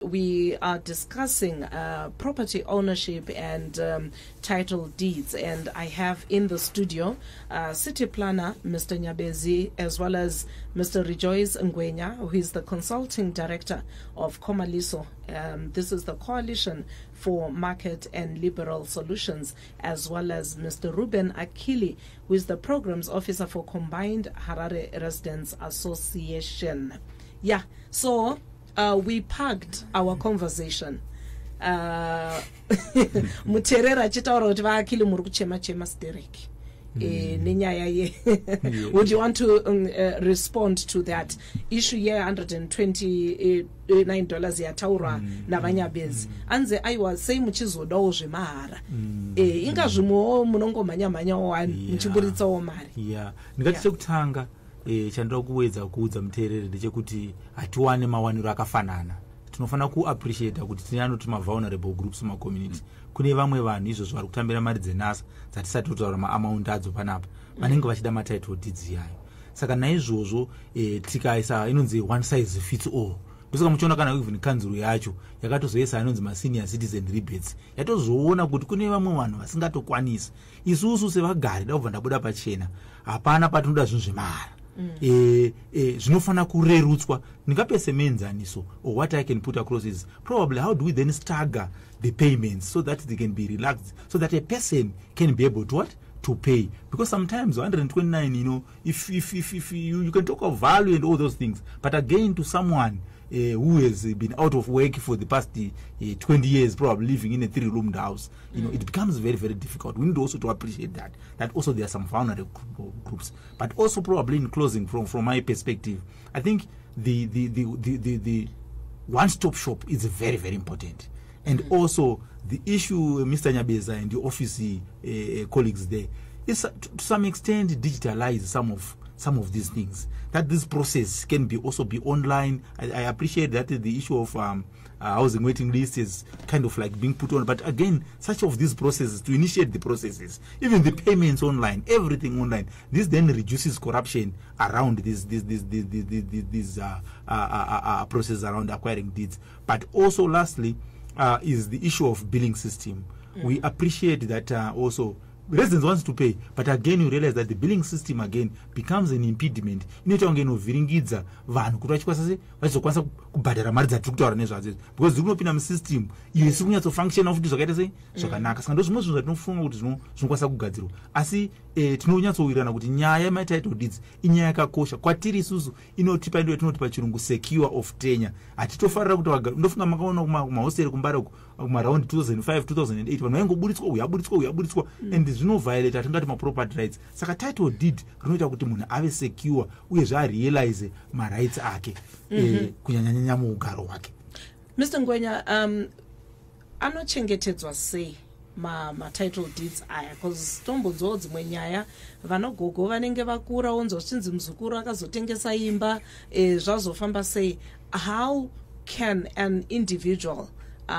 we are discussing property ownership and title deeds, and I have in the studio city planner Mr. Nyabezi, as well as Mr. Rejoice Ngwenya, who is the consulting director of Komaliso. This is the Coalition for Market and Liberal Solutions, as well as Mr. Reuben Akhili, who is the programs officer for Combined Harare Residents Association. Yeah, so we packed our conversation. Muterera chitaura kuti vaakili muri kuchema chema stereki. Would you want to respond to that issue here? $129 yataura na Nyabezi anze aiwa sei muchizodawo zvemahara inga zvimo munongomanya manya wani muchiburitsawo mari. Ndingati chekutanga chandira kuwedza kuudza muteereri ndechekuti hatiwane mawaniro akafanana. Tinofana kuappreciate kuti tinanoti vulnerable groups community. Kune vamwe vanhu izvo vari kutambira mari dzenasa dzatisati totaura maamount adzo panapa vanenge vachida matitle deeds yayo. Saka naizvozvo tikaisa inonzi one size fits all. Ndosaka muchiona kana even kanzuro yacho yakatozoisa inonzi masenior citizen rebates yatozoona kuti kune vamwe vanhu vasingatokwanisi. Isusu sevagari ndakubva ndabuda pachena hapana patinoda zvinhu zvemahara. Zvinofana kurerutswa. Ndingape semenzaniso, or what I can put across is probably how do we then stagger the payments so that they can be relaxed, so that a person can be able to what? To pay. Because sometimes 129, you know, if you can talk of value and all those things, but again to someone who has been out of work for the past 20 years, probably living in a 3-roomed house, you know, it becomes very, very difficult. We need also to appreciate that also there are some vulnerable groups. But also probably in closing, from my perspective, I think the one-stop shop is very, very important. And also the issue, Mr. Nyabeza and the office colleagues there, is to some extent digitalize some of these things, that this process can be also be online. I appreciate that the issue of housing waiting list is kind of like being put on, but again, such of these processes, to initiate the processes, even the payments online, everything online, this then reduces corruption around this process around acquiring deeds. But also lastly is the issue of billing system. We appreciate that also residents wants to pay, but again you realize that the billing system again becomes an impediment. Inoita kunge inovhiringidza vanhu kuti vachizokwanisa kubhadhara mari dzatiri kutaura nezvadzo, because dziri kunopinda musystem iyo isiri kunyatsofunctiona futi zvakaita sei zvakanaka. Saka ndozvimwe zvinhu zvatinofunga kuti zvinokwanisa kugadzirwa, asi tinonyatsowirirana kuti nyaya yematitle deeds inyaya yakakosha kwatiri isusu. Inotipa ndo yatinoti pachirungu secure of tenure. Hatitofarira kuti ndofunga makaona kumahosteri kumbare kumaraund 2005 2008 vanhu vaingoburitswa uyaburitswa and zvinoviolate atingati maproperty rights. Saka title deed rinoita kuti munhu ave secure uye zvarealize marights ake kunyanyanyanya muugaro hwake. Mr. Ngwenya, anochengetedzwa sei ma-title deeds aya? Because tombodzowo dzimwe nyaya vanogogo vanenge vakura onzwa zvichinzi muzukuru akazotengesa imba zvazofamba sei. How can an individual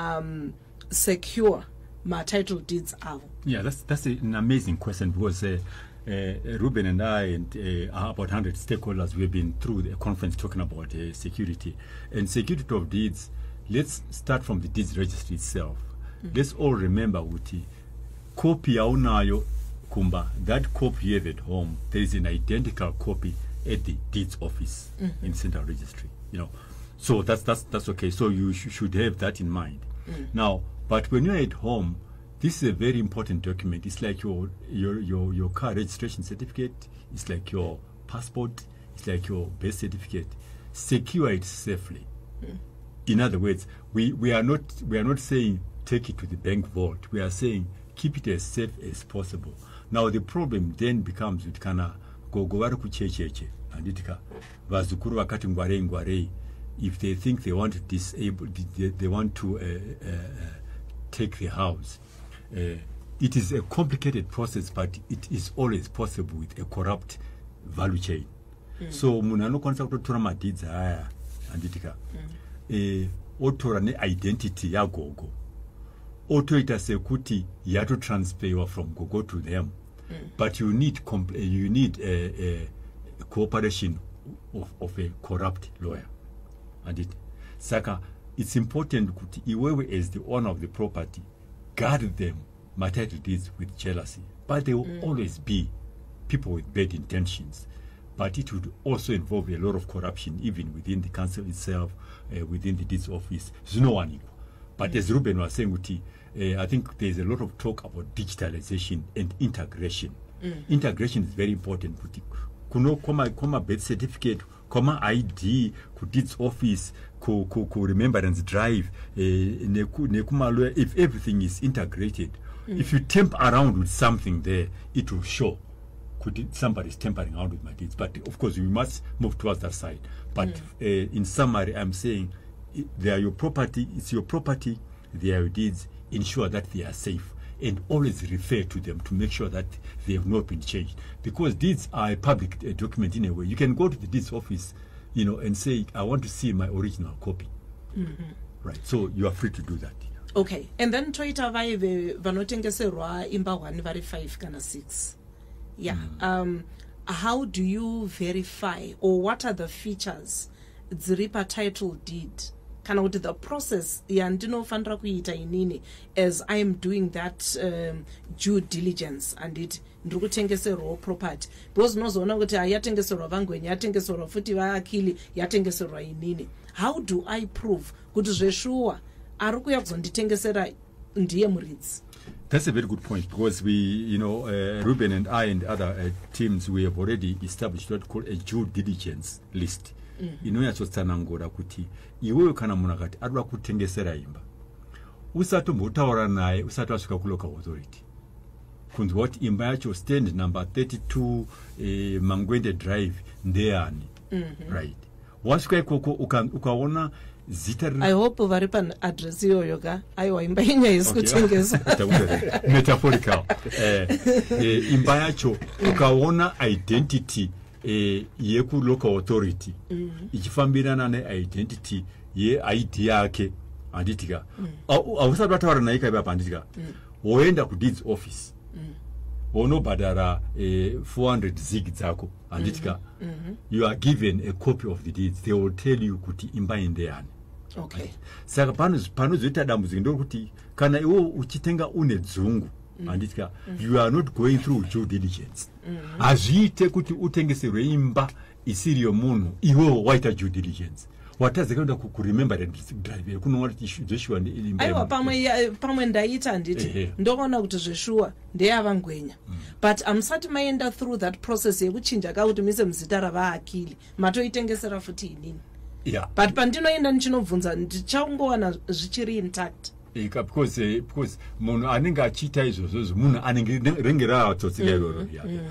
secure my title deeds avo? Yeah, that's an amazing question, because Reuben and I and about 100 stakeholders, we've been through the conference talking about security and security of deeds. Let's start from the deeds registry itself. Let's all remember Uti copy aunayo kumba, that copy you have at home, there is an identical copy at the deeds office in central registry, you know. So that's okay. So you should have that in mind. Now, but when you're at home, this is a very important document. It's like your car registration certificate. It's like your passport. It's like your birth certificate. Secure it safely. In other words, we are not saying take it to the bank vault. We are saying keep it as safe as possible. Now the problem then becomes with kana gogowari kuchecheche anditika vazukuru vakati ngwarei. If they think they want to disable, they want to take the house. It is a complicated process, but it is always possible with a corrupt value chain. So munhu anokwanisa kutotora madeeds aya anditika otora ne-identity yagogo otoita sekuti yatotransferiwa from gogo to them. But you need cooperation of a corrupt lawyer. And it saka it's important kuti iwewe as the owner of the property guard them my title deeds with jealousy, but there will always be people with bad intentions, but it would also involve a lot of corruption even within the council itself, within the deeds office. There's no one equal. But as Reuben was saying, I think there's a lot of talk about digitalization and integration. Integration is very important. Kuno koma birth certificate, koma ID, ku deeds office, ku remembrance drive, if everything is integrated, if you temp around with something there, it will show. Somebody is tampering around with my deeds. But of course, we must move towards that side. But in summary, I'm saying they are your property. It's your property. They are your deeds. Ensure that they are safe, and always refer to them to make sure that they have not been changed. Because deeds are a public document in a way. You can go to the deeds office, and say, I want to see my original copy. Right. So you are free to do that. Okay. And then toita vaive vanotengeserwa imba 1 vari 5 kana 6. Yeah. How do you verify, or what are the features dziripa title deed? Kana kuti the process yandinofanira kuita inini as I am doing that due diligence and it ndiri kutengeserwa property, because unozoona kuti yatengeserwa vaNgwenya, yatengeserwa futi vaAkhili, yatengeserwa inini. How do I prove kuti zveshuwa ari kuya kuzonditengesera ndiye muridzi? That's a very good point, because we, Reuben and I and other teams, we have already established what we call a due diligence list. Inoyatsotsanangura kuti iwewe kana munhu akati adoda kutengesera imba, usati mbotaura naye usati wasvika kulocal authority kunzwa kuti imba yacho stand number 32 Mangwende drive ndeani. Right. Wasvika ikoko ukaona zita I hope vari pan address iyoyo ka aiwa imba inyaya kutengesa. Metaphorical. Imba yacho ukaona identity yeku local authority ichifambirana ne-identity ye-ID yake anditika awusati wataura naye kaipa panditika woenda ku deeds office wonobhadhara 400 zig dzako anditika you are given a copy of the deeds. They will tell you kuti imba indeyani. Okay. Saka panozoita dambudziko ndokuti kana iwo uchitenga une dzungu anditika you are not going through due diligence. Azviite kuti utengeserwe imba isiri yomunhu iwewo waita due diligence. Watazikaenda kuremember drive kunoti zveshuwa imba. Aiwa pamwe ndaita nditi ndoona kuti zveshuwa ndeyavaNgwenya, but amusati maenda through that process yekuchinja kuti mise muzita ravaAkhili matoitengesera futi inini. Yeah. But pandinoenda ndichinobvunza ndichaungowana zvichiri intact. Because munhu anenge achiita izvozvo munhu anenge rengera tsotsika iroro.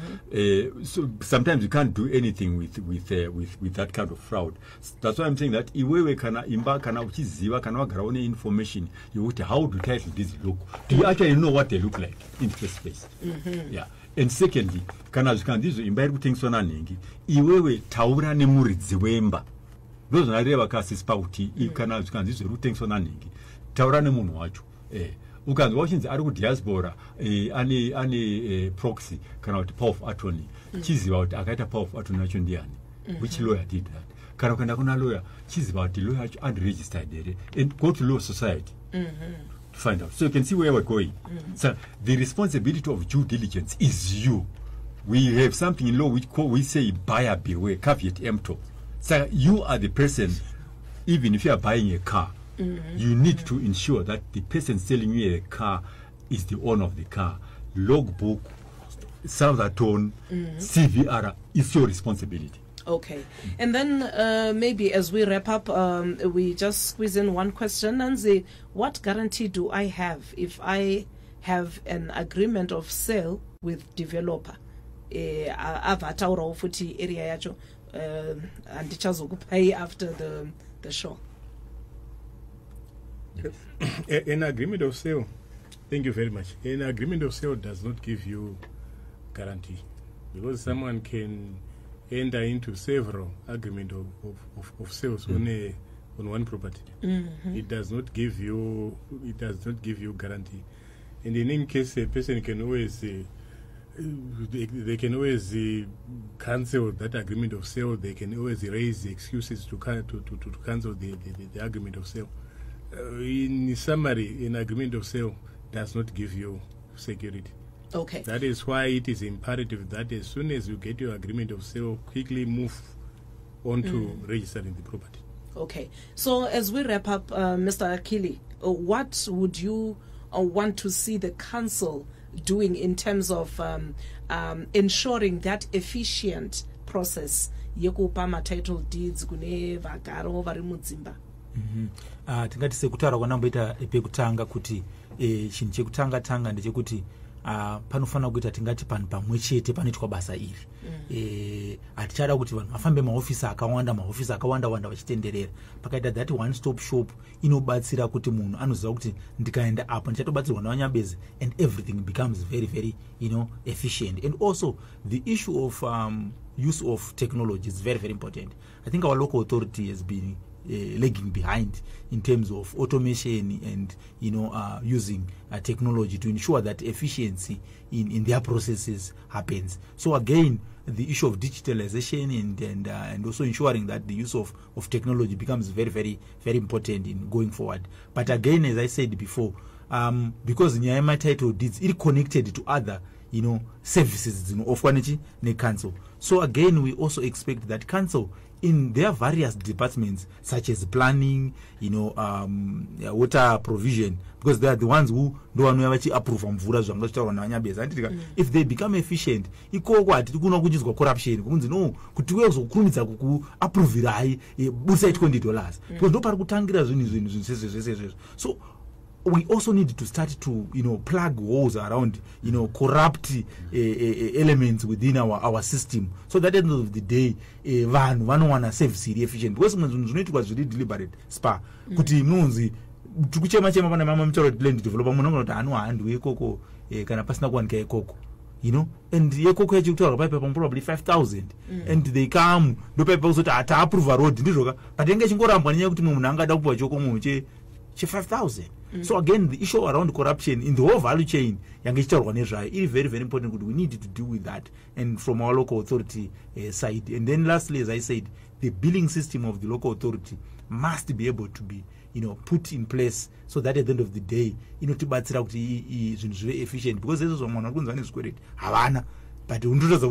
So sometimes you can't do anything with that kind of fraud. That's why I'm saying that iwewe kana imba kana uchiziva kana wagara one information yokuti how do title deeds look, do you actually know what they look like in the first place? Yeah. And secondly, kana zvikanzizvo imba iri kutengeswa nanhengi, iwewe taura nemuridzi wemba. Ndozvonareva kasispa kuti kana zvikanzizvo iri kutengeswa nanhengi, taura nemunhu wacho. Ukanzwa uchinzi ari kudiaspora ane proxy kana kuti power of attorney, chiziva kuti akaita power of attorney wacho ndiani, which lawyer did that. Kana ukaenda kuna lawyer, chiziva kuti lawyer wacho unregistered here, and go to law society to find out. So you can see where we're going. So the responsibility of due diligence is you. We have something in law which we say buyer beware, caveat emptor. So you are the person, even if you are buying a car, you need to ensure that the person selling you a car is the owner of the car. Logbook, Southerton, CVR is your responsibility. Okay. And then maybe as we wrap up, we just squeeze in one question and say, what guarantee do I have if I have an agreement of sale with developer? Avataura futi area yacho and pay after the show. An agreement of sale, thank you very much. An agreement of sale does not give you guarantee, because someone can enter into several agreements of sales on one property. It does not give you guarantee. And in any case, a person can always they can always cancel that agreement of sale. They can always raise excuses to cancel the agreement of sale. In summary, an agreement of sale does not give you security. Okay. That is why it is imperative that as soon as you get your agreement of sale, quickly move on to registering the property. Okay. So as we wrap up, Mr. Akhili, what would you want to see the council doing in terms of ensuring that efficient process yekupama title deeds kune vagaro vari mudzimba? Tingati sekutaura kwanamboita pekutanga kuti chinhu chekutanga ndechekuti panofanira kuita tingati panhu pamwe chete panoitwa basa iri. Hatichada kuti vanhu vafambe mahofisi akawanda vachitenderera. Pakaita that one stop shop inobatsira kuti munhu anoziva kuti ndikaenda apo ndichatobatsirwa navanyabezi, and everything becomes very very efficient. And also the issue of use of technology is very very important. I think our local authority has been lagging behind in terms of automation and using technology to ensure that efficiency in their processes happens. So again, the issue of digitalization and also ensuring that the use of technology becomes very very very important in going forward. But again, as I said before, because Nyama title deeds is connected to other services of the council. So again, we also expect that council in their various departments such as planning, water provision, because they are the ones who don't approve if they become efficient, corruption so we also need to start to plug holes around corrupt elements within our system, so that at the end of the day one wanna save city efficient, because zvinoitwa zviri deliberate spa kuti munzi tikuchema pana mama mchoro land developer munhu kuti anu handu ekoko kana pasina kuwanika ekoko and yekoko yachikutaura paipa probably 5,000 and they come ndo paipa kuzoti ata approve road ndizvoka but enge chingorambwa nenyaya kuti munhu angada kupuwa choko munhu che 5,000. So again, the issue around corruption in the whole value chain is very very important. We need to deal with that, and from our local authority side. And then lastly, as I said, the billing system of the local authority must be able to be put in place, so that at the end of the day to be very efficient, because this is one but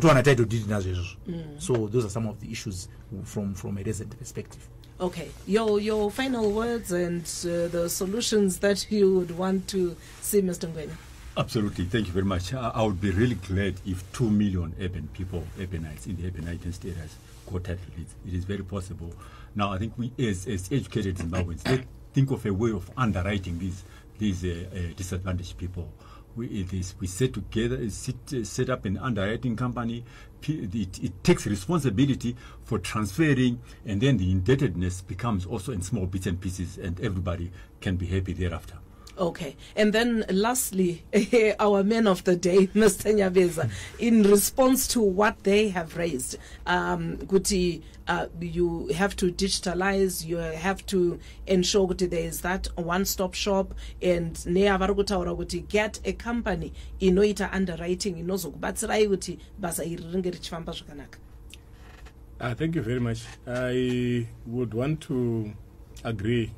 so those are some of the issues from a resident perspective. Okay, your final words and the solutions that you would want to see, Mr. Ngwenya. Absolutely, thank you very much. I would be really glad if 2 million urban people, urbanites in the urban areas, got title deeds. It is very possible. Now, I think we, as educated Zimbabweans, let's think of a way of underwriting these disadvantaged people. We set together, set up an underwriting company. It takes responsibility for transferring, and then the indebtedness becomes also in small bits and pieces, and everybody can be happy thereafter. Okay, and then lastly, our man of the day, Mr. Nyabezi, in response to what they have raised, Guti, you have to digitalize, you have to ensure that there is that one-stop shop, and Guti, get a company inoita underwriting inozokubatsirai kuti basa iri ringe richifamba zvakanaka. Thank you very much. I would want to agree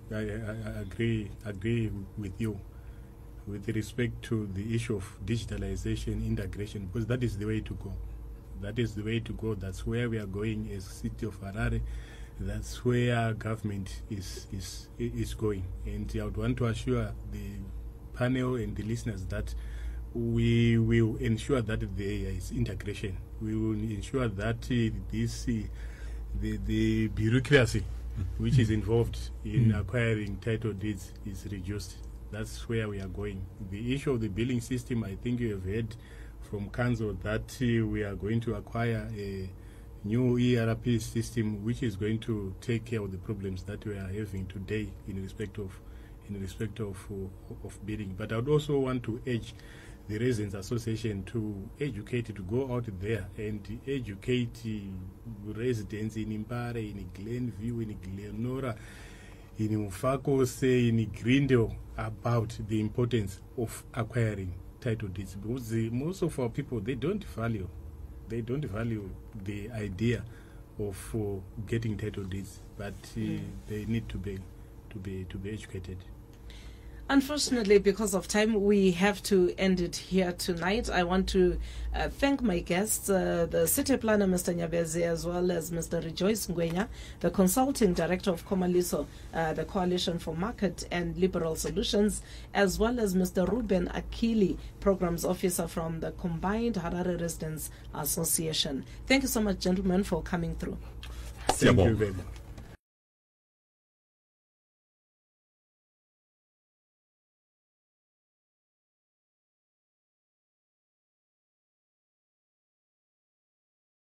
with you with respect to the issue of digitalization, integration, because that is the way to go. That is the way to go. That's where we are going as city of Harare. That's where government is going. And I would want to assure the panel and the listeners that we will ensure that there is integration. We will ensure that the bureaucracy which is involved in acquiring title deeds is reduced. That's where we are going. The issue of the billing system, I think you have heard from council that we are going to acquire a new ERP system which is going to take care of the problems that we are having today in respect of billing. But I would also want to urge the Residents Association to educate, to go out there and educate residents in Impare, in Glenview, in Glenora, in Mufakose, in Grindel about the importance of acquiring title deeds. Because most of our people, they don't value the idea of getting title deeds, but they need to be be educated. Unfortunately, because of time, we have to end it here tonight. I want to thank my guests, the city planner, Mr. Nyabezi, as well as Mr. Rejoice Ngwenya, the consulting director of Komaliso, the Coalition for Market and Liberal Solutions, as well as Mr. Reuben Akhili, programs officer from the Combined Harare Residents Association. Thank you so much, gentlemen, for coming through. Thank you very much.